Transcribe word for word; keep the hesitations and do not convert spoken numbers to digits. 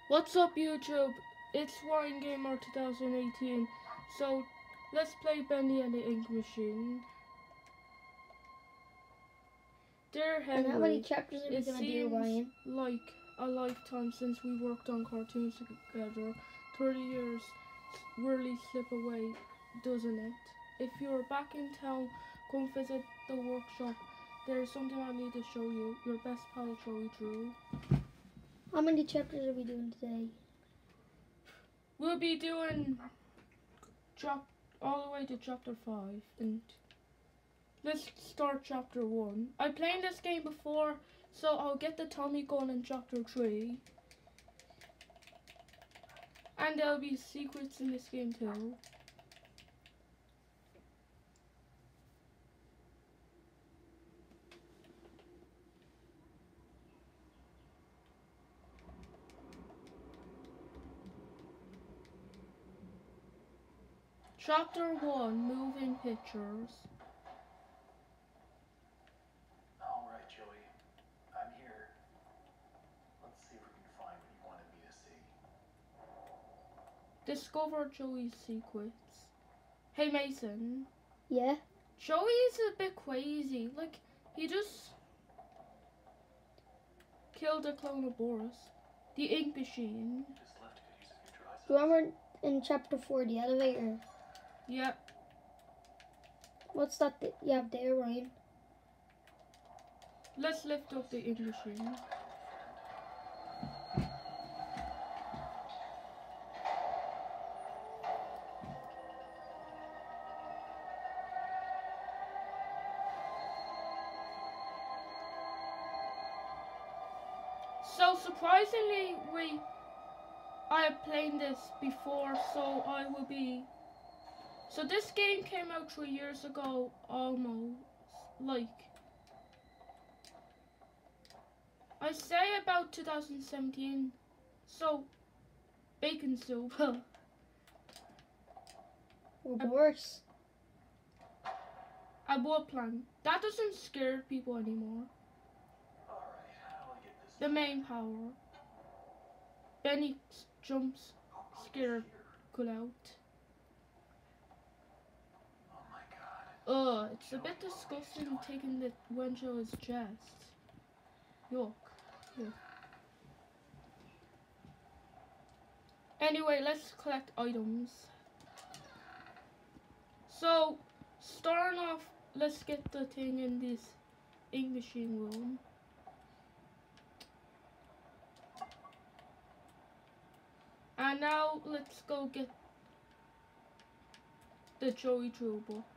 What's up, YouTube? It's Ryan Gamer twenty eighteen. So let's play Bendy and the Ink Machine. Dear Henry, and how many chapters are we it gonna do, seems Ryan? like a lifetime since we worked on cartoons together. Thirty years really slip away, doesn't it? If you're back in town, come visit the workshop. There's something I need to show you. Your best pal, Joey Drew. How many chapters are we doing today? We'll be doing chap all the way to chapter five, and let's start chapter one. I played this game before, so I'll get the Tommy gun in chapter three, and there'll be secrets in this game too. Chapter one, Moving Pictures. All right, Joey. I'm here. Let's see if we can find what you wanted me to see. Discover Joey's secrets. Hey Mason. Yeah? Joey's a bit crazy. Like, he just killed a clone of Boris. The Ink Machine. Just left good use of your dry cells. Remember in chapter four, the elevator? Yep. What's that th you have there, Ryan? Let's lift up the Ink Machine. So surprisingly, we I have played this before, so I will be. So this game came out three years ago, almost. Like, I say about two thousand seventeen. So, bacon soup. Or Boris? A wood plank. That doesn't scare people anymore. All right, how do I get this? The main power. Benny jumps, scared, cool out. Oh my god. Ugh, it's a bit disgusting taking the Wencho's chest. Yuck. Yuck. Anyway, let's collect items. So, starting off, let's get the thing in this ink machine room. And now let's go get the Joey Drew book.